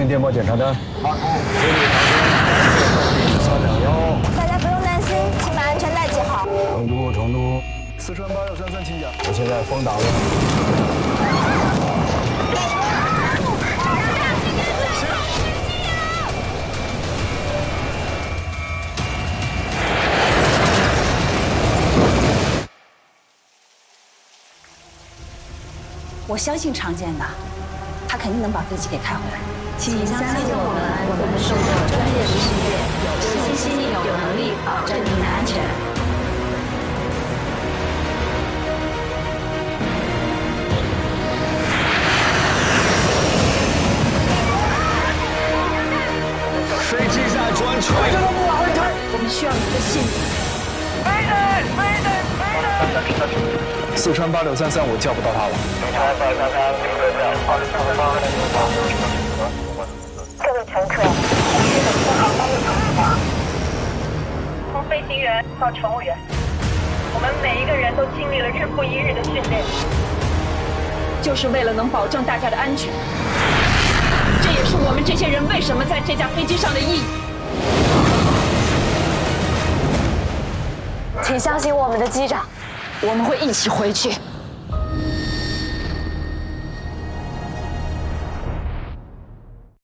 行电波检查单。按部，这里321。 大家不用担心，请把安全带系好。 成都，四川8633请讲。我现在风挡了。 我相信常见的，他肯定能把飞机给开回来。 请相信我们是个专业实习业，有信心、有能力保证您的安全。 飞机在转圈，这个不往回退。 我们需要你的信任。 四川8633，我叫不到他了。 各位乘客， 从飞行员到乘务员，我们每一个人都经历了日复一日的训练， 就是为了能保证大家的安全。这也是我们这些人为什么在这架飞机上的意义。 请相信我们的机长， 我们会一起回去。